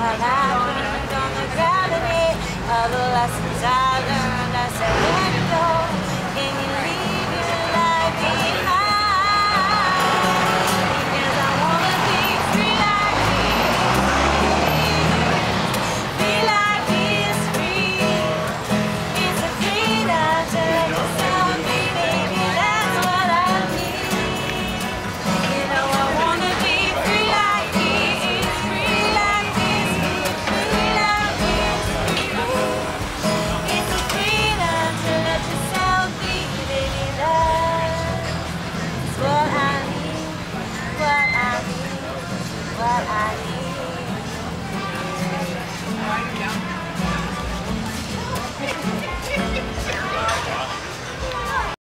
What I learned on the gravity of the lessons I learned. I said, let go, can you leave your life behind? Because I wanna be free like free like he's free. It's a freedom to let yourself be, baby. That's what I need. You know I wanna be free like he's free like he's free like he's free. It's a freedom to let yourself be, baby. That's what I need. What I need. What I need.